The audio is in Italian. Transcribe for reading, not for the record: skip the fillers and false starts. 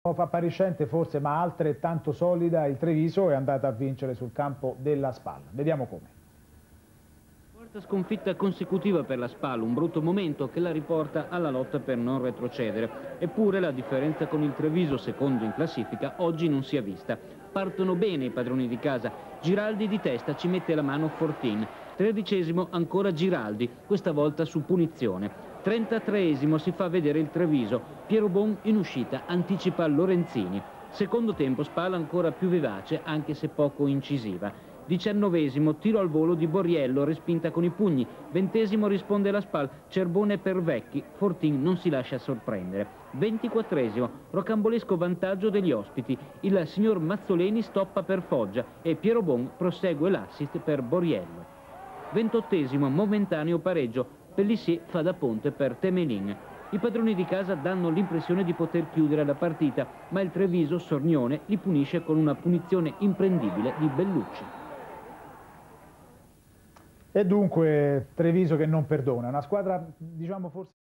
appariscente forse, ma altrettanto solida, il Treviso è andata a vincere sul campo della Spal. Vediamo come. Quarta sconfitta consecutiva per la Spal, un brutto momento che la riporta alla lotta per non retrocedere. Eppure la differenza con il Treviso, secondo in classifica, oggi non si è vista. Partono bene i padroni di casa. Giraldi di testa ci mette la mano Fortin. 13° ancora Giraldi, questa volta su punizione. 33° si fa vedere il Treviso. Piero Bon in uscita anticipa Lorenzini. Secondo tempo Spal ancora più vivace, anche se poco incisiva. 19° tiro al volo di Borriello, respinta con i pugni. 20° risponde la Spal, Cerbone per Vecchi, Fortin non si lascia sorprendere. 24° rocambolesco vantaggio degli ospiti, il signor Mazzoleni stoppa per Foggia e Piero Bon prosegue l'assist per Borriello. 28° momentaneo pareggio, Pellissier fa da ponte per Temelin. I padroni di casa danno l'impressione di poter chiudere la partita, ma il Treviso, sornione, li punisce con una punizione imprendibile di Bellucci. E dunque Treviso che non perdona, una squadra, diciamo, forse...